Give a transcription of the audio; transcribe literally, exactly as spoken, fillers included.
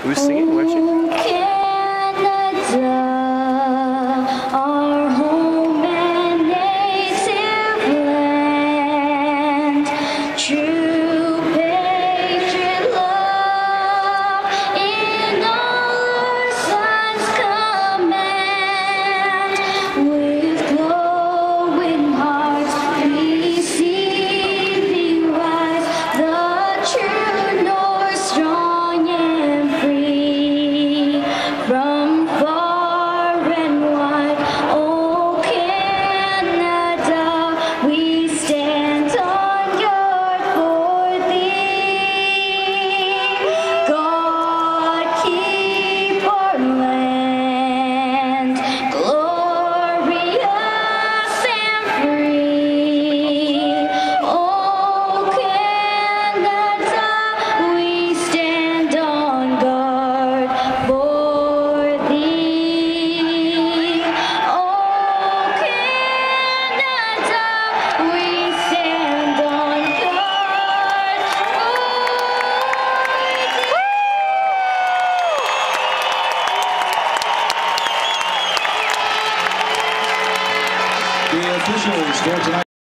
Who's singing? Where's she? Canada, our home and native land, true patriot love in our sons' command. With glowing hearts we see thee rise, the true north, strong and free. From far and wide, oh Canada, we stand on guard for thee. God keep our land glorious and free. Oh Canada, we stand on guard for thee. Oh Canada, we stand on guard for thee. The officials for tonight.